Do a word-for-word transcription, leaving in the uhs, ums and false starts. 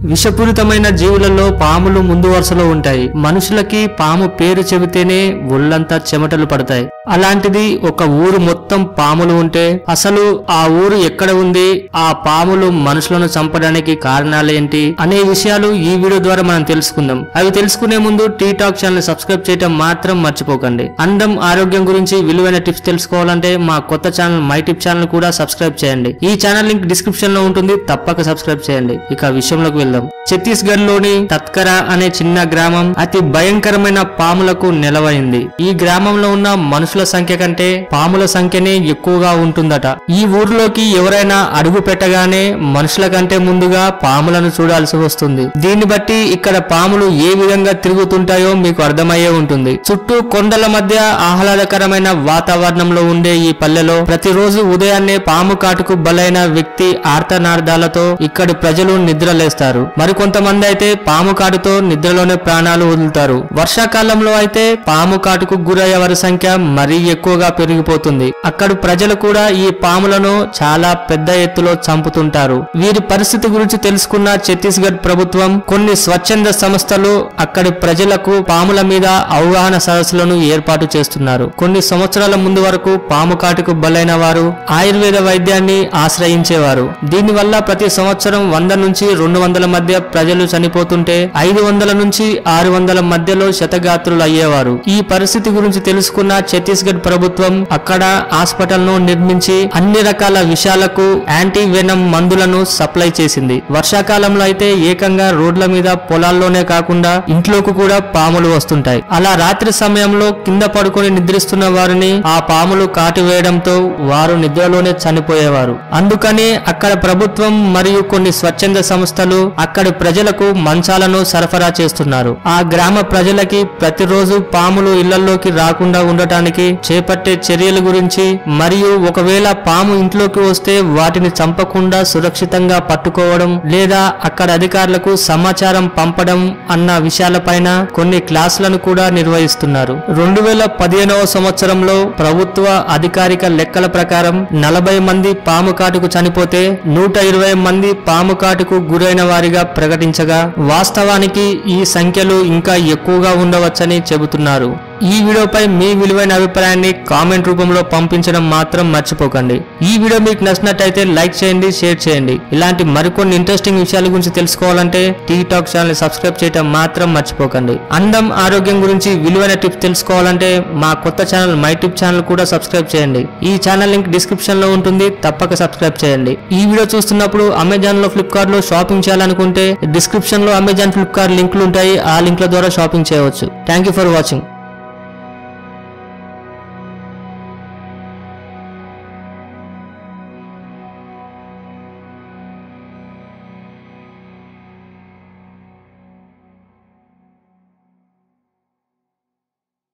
విషపూరితమైన జీవులలో పాములు ముందు వరుసలో ఉంటాయి. మనుషులకి పాము పేరు చెబితేనే ఒళ్ళంతా చెమటలు పడతాయి. అలాంటిది ఒక ఊరు మొత్తం పాములు ఉంటే అసలు ఆ ఊరు ఎక్కడ ఉంది, ఆ పాములు మనుషులను చంపడానికి కారణాలేంటి అనే విషయాలు ఈ వీడియో ద్వారా మనం తెలుసుకుందాం. అవి తెలుసుకునే ముందు టీ టాక్ ఛానల్ సబ్స్క్రైబ్ చేయడం మాత్రం మర్చిపోకండి. అందం ఆరోగ్యం గురించి విలువైన టిప్స్ తెలుసుకోవాలంటే మా కొత్త ఛానల్ మై టిప్ ఛానల్ కూడా సబ్స్క్రైబ్ చేయండి. ఈ ఛానల్ లింక్ డిస్క్రిప్షన్ లో ఉంటుంది, తప్పక సబ్స్క్రైబ్ చేయండి. ఇక విషయంలోకి వెళ్దాం. ఛత్తీస్గఢ్ లోని తత్కరా అనే చిన్న గ్రామం అతి భయంకరమైన పాములకు నెలవైంది. ఈ గ్రామంలో ఉన్న మనుషుల సంఖ్య కంటే పాముల సంఖ్యనే ఎక్కువగా ఉంటుందట. ఈ ఊర్లోకి ఎవరైనా అడుగు పెట్టగానే మనుషుల కంటే ముందుగా పాములను చూడాల్సి వస్తుంది. దీన్ని బట్టి ఇక్కడ పాములు ఏ విధంగా తిరుగుతుంటాయో మీకు అర్థమయ్యే ఉంటుంది. చుట్టూ కొండల మధ్య ఆహ్లాదకరమైన వాతావరణంలో ఉండే ఈ పల్లెలో ప్రతిరోజు ఉదయాన్నే పాము కాటుకు బలైన వ్యక్తి ఆర్తనాదాలతో ఇక్కడి ప్రజలు నిద్రలేస్తారు. మరికొంతమంది అయితే పాము కాటుతో నిద్రలోనే ప్రాణాలు వదులుతారు. వర్షాకాలంలో అయితే పాము కాటుకు గురయ్యే వారి సంఖ్య మరీ ఎక్కువగా పెరిగిపోతుంది. అక్కడి ప్రజలు కూడా ఈ పాములను చాలా పెద్ద ఎత్తులో చంపుతుంటారు. వీరి పరిస్థితి గురించి తెలుసుకున్న ఛత్తీస్గఢ్ ప్రభుత్వం కొన్ని స్వచ్ఛంద సంస్థలు అక్కడి ప్రజలకు పాముల మీద అవగాహన సదస్సులను ఏర్పాటు చేస్తున్నారు. కొన్ని సంవత్సరాల ముందు వరకు పాము కాటుకు బలైన వారు ఆయుర్వేద వైద్యాన్ని ఆశ్రయించేవారు. దీనివల్ల ప్రతి సంవత్సరం వంద నుంచి రెండు వందల మధ్య ప్రజలు చనిపోతుంటే ఐదు వందల నుంచి ఆరు వందల మధ్యలో శతగాత్రులు అయ్యేవారు. ఈ పరిస్థితి గురించి తెలుసుకున్న ఛత్తీస్గఢ్ ప్రభుత్వం అక్కడ హాస్పిటల్ ను నిర్మించి అన్ని రకాల విషాలకు యాంటీ వెనమ్ మందులను సప్లై చేసింది. వర్షాకాలంలో అయితే ఏకంగా రోడ్ల మీద పొలాల్లోనే కాకుండా ఇంట్లోకి కూడా పాములు వస్తుంటాయి. అలా రాత్రి సమయంలో కింద పడుకొని నిద్రిస్తున్న వారిని ఆ పాములు కాటివేయడంతో వారు నిద్రలోనే చనిపోయేవారు. అందుకని అక్కడ ప్రభుత్వం మరియు కొన్ని స్వచ్ఛంద సంస్థలు అక్కడి ప్రజలకు మంచాలను సరఫరా చేస్తున్నారు. ఆ గ్రామ ప్రజలకి ప్రతిరోజు పాములు ఇళ్లలోకి రాకుండా ఉండటానికి చేపట్టే చర్యల గురించి మరియు ఒకవేళ పాము ఇంట్లోకి వస్తే వాటిని చంపకుండా సురక్షితంగా పట్టుకోవడం లేదా అక్కడ అధికారులకు సమాచారం పంపడం అన్న విషయాలపైన కొన్ని క్లాసులను కూడా నిర్వహిస్తున్నారు. రెండు వేల పదిహేనవ సంవత్సరంలో ప్రభుత్వ అధికారిక లెక్కల ప్రకారం నలభై మంది పాము కాటుకు చనిపోతే నూట ఇరవై మంది పాము కాటుకు గురైన వారిగా ప్రకటించగా వాస్తవానికి ఈ సంఖ్యలు ఇంకా ఎక్కువగా ఉండవచ్చని చెబుతున్నారు. ఈ వీడియోపై మీ విలువైన అభిప్రాయాన్ని కామెంట్ రూపంలో పంపించడం మాత్రం మర్చిపోకండి. ఈ వీడియో మీకు నచ్చినట్టయితే లైక్ చేయండి, షేర్ చేయండి. ఇలాంటి మరికొన్ని ఇంట్రెస్టింగ్ విషయాల గురించి తెలుసుకోవాలంటే టీ టాక్ ఛానల్ సబ్స్క్రైబ్ చేయడం మాత్రం మర్చిపోకండి. అందం ఆరోగ్యం గురించి విలువైన టిప్స్ తెలుసుకోవాలంటే మా కొత్త ఛానల్ మై టిప్ ఛానల్ కూడా సబ్స్క్రైబ్ చేయండి. ఈ ఛానల్ లింక్ డిస్క్రిప్షన్ లో ఉంటుంది, తప్పక సబ్స్క్రైబ్ చేయండి. ఈ వీడియో చూస్తున్నప్పుడు అమెజాన్ లో ఫ్లిప్కార్ట్ లో షాపింగ్ చేయాలనుకుంటే డిస్క్రిప్షన్ లో అమెజాన్ ఫ్లిప్కార్ట్ లింకులు ఉంటాయి. ఆ లింక్ల ద్వారా షాపింగ్ చేయవచ్చు. Thank you for watching.